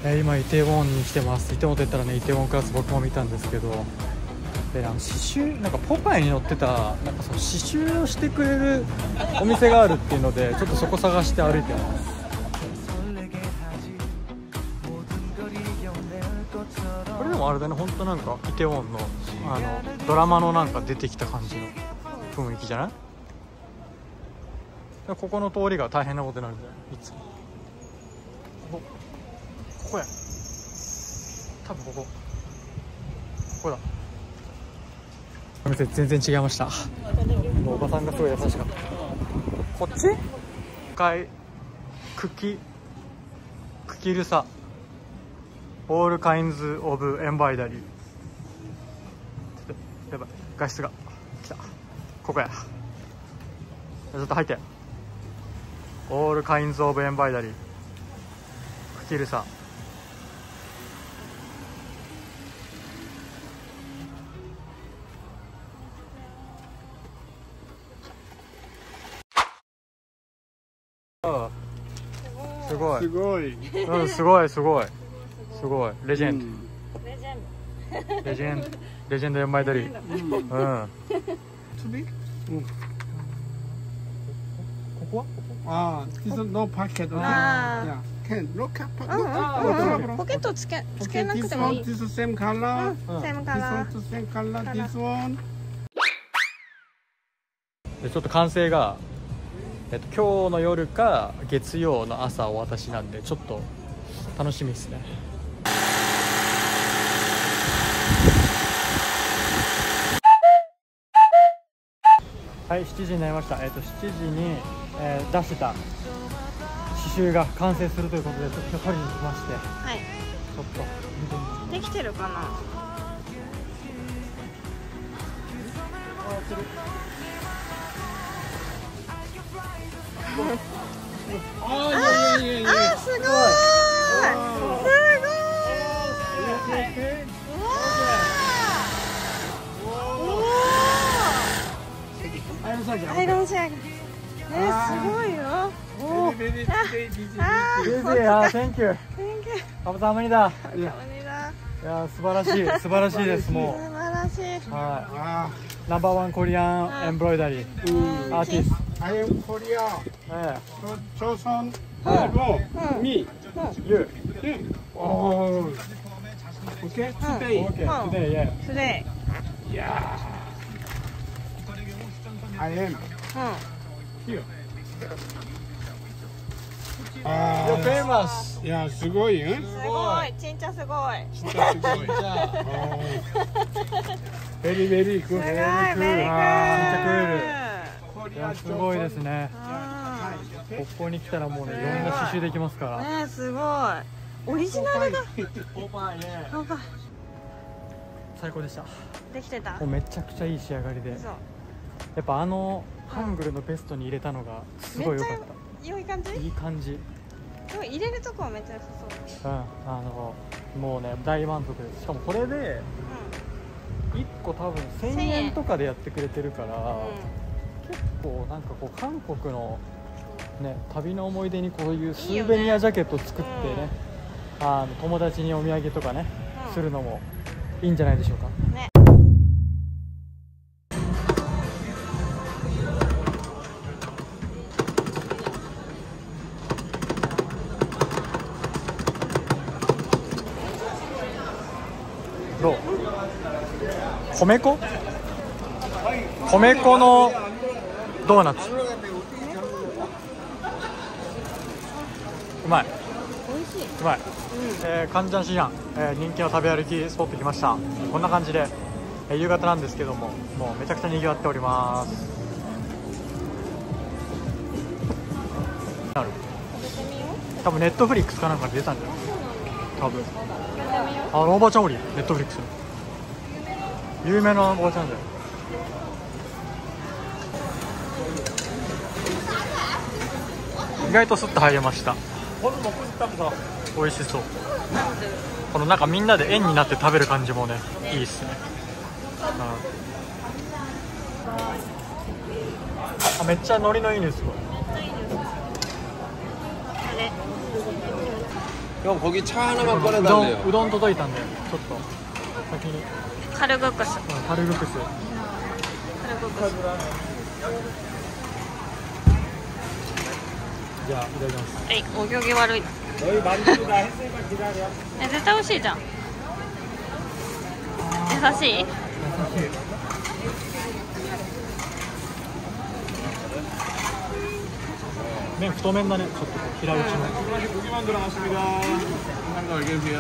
今イテウォンに来てます。イテウォンと言ったらね、イテウォンクラス僕も見たんですけど、で刺繍なんかポパイに載ってたなんかその刺繍をしてくれるお店があるっていうので、ちょっとそこ探して歩いてます。これでもあれだね、本当なんかイテウォンのドラマのなんか出てきた感じの雰囲気じゃない？ここの通りが大変なことになるんだよいつも。ここや、多分ここだ。お店全然違いました。おばさんがすごい優しかった。こっち茎ルサオールカインズオブエンバイダリー。やばい、画質が来た。ここや、ちょっと入って。オールカインズオブエンバイダリー茎ルサ。すごいすごい、うん、すごいすごいすごい。レジェンド、レジェンドエンバイダリー。うん、ここは this is no pocket. Yeah, can look up. ポケットつけなくてもいい。 This is same color. same This color. one to same color. This one. でちょっと完成が今日の夜か月曜の朝お渡しなんで、ちょっと楽しみですね。はい、7時になりました。7時に、出してた刺繍が完成するということで、ちょっと取りに来まして、 はい、 ちょっと見てみます。 できてるかな。 あ、 すごい。すごい。アイロンシャグ。すごいよ。 Thank you。カブサムニだ。いや、素晴らしい、素晴らしいです。もう。 素晴らしい。 はい。ナンバーワンコリアンエンブロイダリーアーティスト。 I am Korea. Chosun. Me. You. Oh. Okay. Today. Okay. Today, yeah. Today. Yeah. I am here. You're famous. Yeah, すごいよ。 すごい。ちんちゃすごい。 すごい。Very very good. すごい。ベリーいや、すごいですね。ここに来たらもうね、いろんな刺繍できますから。 ね、すごい。オリジナルが。 最高でした。 できてた。 もうめちゃくちゃいい仕上がりで。やっぱハングルのベストに入れたのがすごい良かった。 良い感じ？ いい感じ。 でも入れるとこはめっちゃ良さそう。 もうね、大満足です。しかもこれで1個多分1000円とかでやってくれてるから、結構なんかこう韓国のね、旅の思い出にこういうスーベニアジャケットを作ってね、友達にお土産とかね、するのもいいんじゃないでしょうか。ね。どう？米粉のドーナツ。うまい。 美味しい。 うまい。カンジャンシアン、人気の食べ歩きスポット来ました。こんな感じで、夕方なんですけども、もうめちゃくちゃ賑わっております。多分ネットフリックスかなんかで出たんじゃない？多分。おばちゃんおり、ネットフリックスの有名なおばちゃんだよ。意外とスッと入れました。美味しそう。このなんかみんなで円になって食べる感じもね、いいっすね。めっちゃノリのいいね。すごい。 형 거기 차 하나만 う 꺼내달래요. どん届いたんでちょっと先にカルグクス。 カルグクスカルグクス。 じゃあいただきます。 はい、お行儀悪い。絶対美味しいじゃん。優しい？ 麺太麺だね、ちょっと平打ちの。 고기만 들어갔습니다. 한거 알겠어요.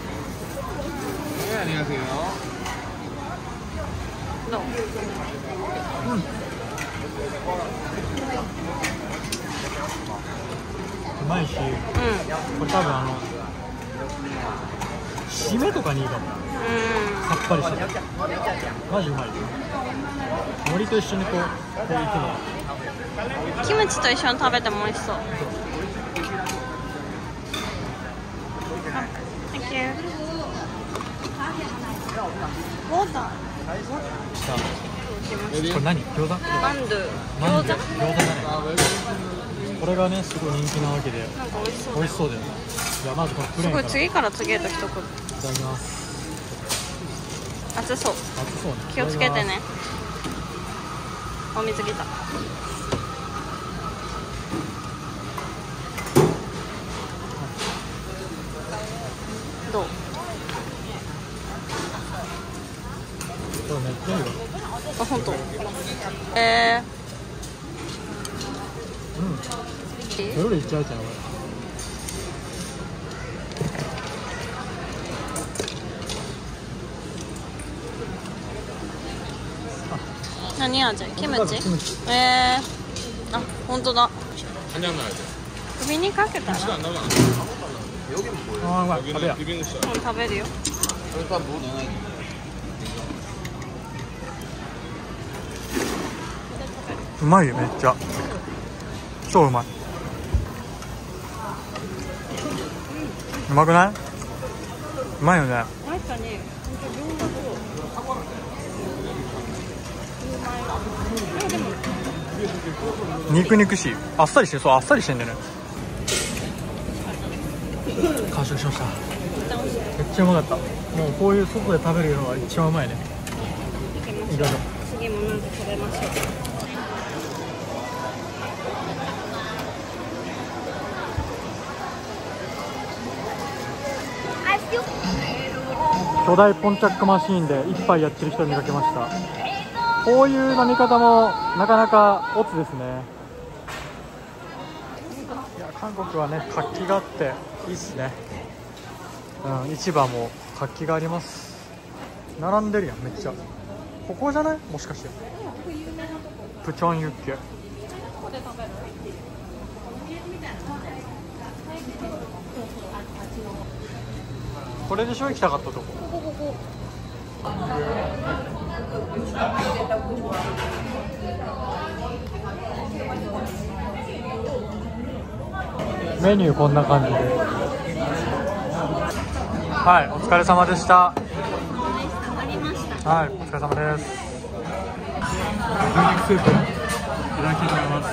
네, 안녕하세요. どう？ うまいし、これ多分締めとかにいいかも。さっぱりしててマジうまい。海苔と一緒にこういくの。 キムチと一緒に食べても美味しそう。Thank you。ウォーター。 これ何？餃子？ マンドゥ。 餃子だね。これがねすごい人気なわけで。 なんか美味しそう。 美味しそうだよね。じゃあまずこのプレーンから。 すごい次から次へと一口。 いただきます。 熱そう。 熱そうね。 気をつけてね。お水来た。どう？ これめっちゃいいわ。 あ、本当。 それよりいっちゃうじゃんこれ。 何味？キムチ？あ、本当だ。 한장 나야 돼. 首にかけたら。 시간 안 나가. 여기는 뭐예요? あーうまい。食べや。 비빔 쌀. 食べるよ。 일단 뭐 넣어야 돼? うまいよめっちゃ。超うまい。うまくない？うまいよね。 確かに。 肉肉しい。あっさりしてる。そうあっさりしてんだよね。完食しました。めっちゃうまかった。もうこういう外で食べるのが一番うまいね。いろいろ。 次もなんか食べましょう。 巨大ポンチャックマシーンで一杯やってる人を見かけました。こういう飲み方もなかなかオツですね。いや韓国はね活気があっていいっすね。市場も活気があります。並んでるやんめっちゃ。ここじゃない？もしかしてプチョンユッケ。これでしょ行きたかったとこ。メニューこんな感じで。はい、お疲れ様でした。はい、お疲れ様です。牛肉スープいただきたいと思います。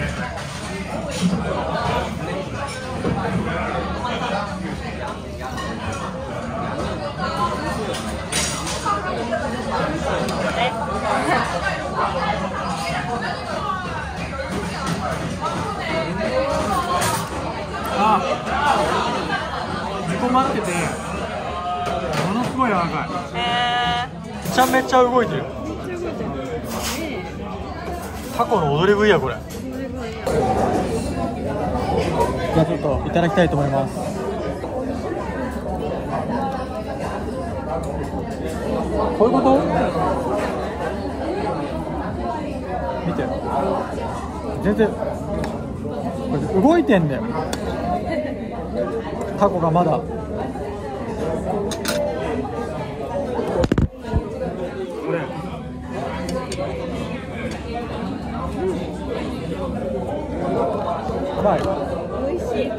煮込まっててものすごい柔らかい。めちゃめちゃ動いてる。タコの踊り食いやこれ。じゃあちょっといただきたいと思います。こういうこと？見て全然これ動いてんだよタコがまだ。これうまい。 美味しい。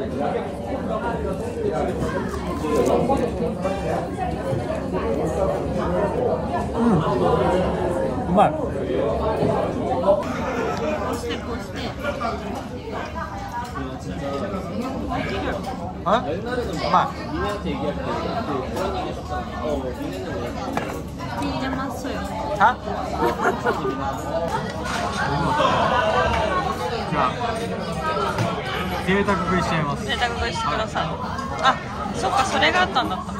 うまい。 こうしてこうして。 あ、うまい。 入れますよ。 あじゃあ贅沢食いしちゃいます。 贅沢食いしてください。あ、そっか、それがあったんだった。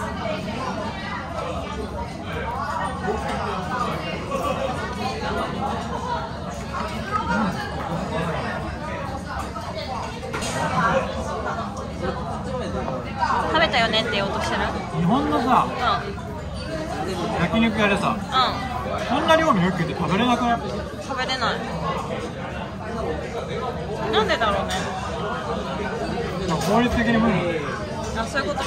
食べたよねって言おうとしてる？ 日本のさ、焼肉屋でさ、こんな量のユッケって食べれなくない？ 食べれない。なんでだろうね。 効率的に無理。 あ、そういうこと。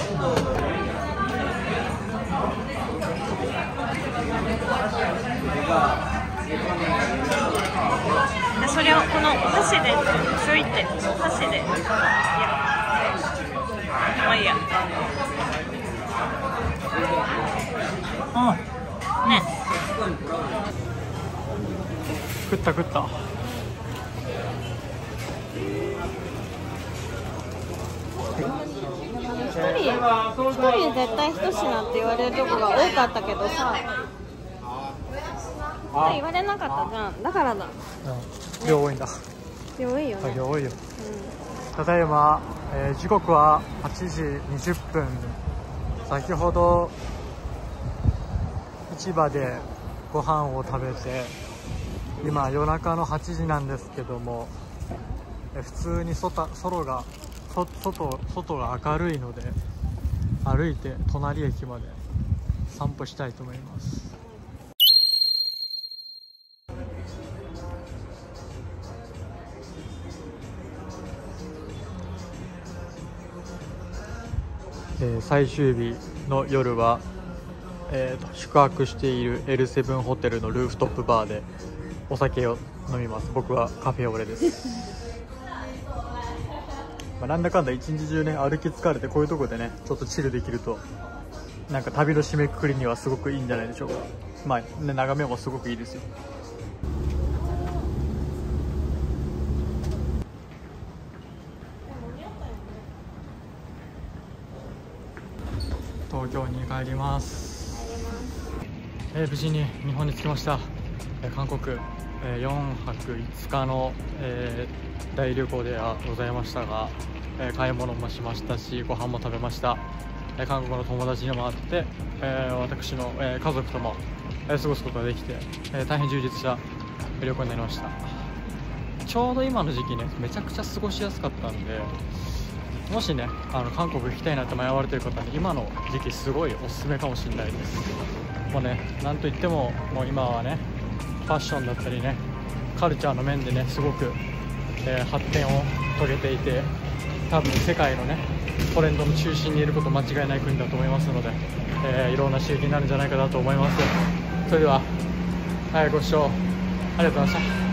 で、それをこの箸でついて、箸で、いや、まあいいや。ね。 食った食った。 一人絶対一品って言われるとこが多かったけどさ、言われなかったじゃん。だからだ。 量多いんだ。 量多いよね。 量多いよ。ただいま、時刻は8時20分。先ほど市場でご飯を食べて、今夜中の8時なんですけども、普通に外が明るいので、歩いて隣駅まで散歩したいと思います。最終日の夜は、宿泊している L7 ホテルのルーフトップバーでお酒を飲みます。僕はカフェオレです。なんだかんだ一日中ね、歩き疲れてこういうとこでねちょっとチルできると、なんか旅の締めくくりにはすごくいいんじゃないでしょうか。まあね、眺めもすごくいいですよ。東京に帰ります。無事に日本に着きました。韓国、4泊5日の、大旅行ではございましたが、買い物もしましたし、ご飯も食べました。韓国の友達にも会って、私の、家族とも、過ごすことができて、大変充実した旅行になりました。ちょうど今の時期ね、めちゃくちゃ過ごしやすかったんで、もしね、韓国行きたいなって迷われてる方に今の時期すごいおすすめかもしれないです。もうね、なんといってももう今はね、ファッションだったりね、カルチャーの面でねすごく、発展を遂げていて、多分世界のねトレンドの中心にいること間違いない国だと思いますので、いろんな刺激になるんじゃないかなと思います。それでは、ご視聴ありがとうございました。